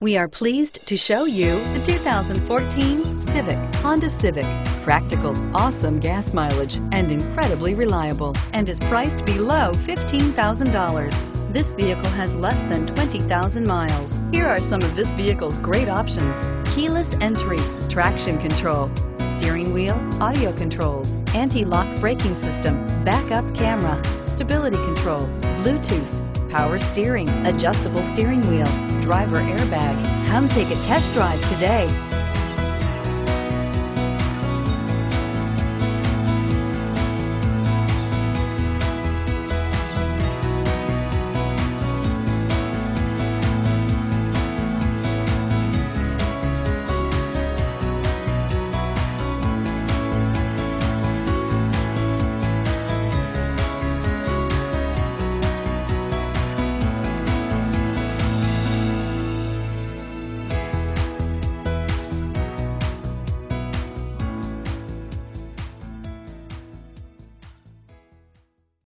We are pleased to show you the 2014 Honda Civic. Practical, awesome gas mileage, and incredibly reliable, and is priced below $15,000. This vehicle has less than 20,000 miles. Here are some of this vehicle's great options: keyless entry, traction control, steering wheel audio controls, anti-lock braking system, backup camera, stability control, Bluetooth, power steering, adjustable steering wheel, driver airbag. Come take a test drive today.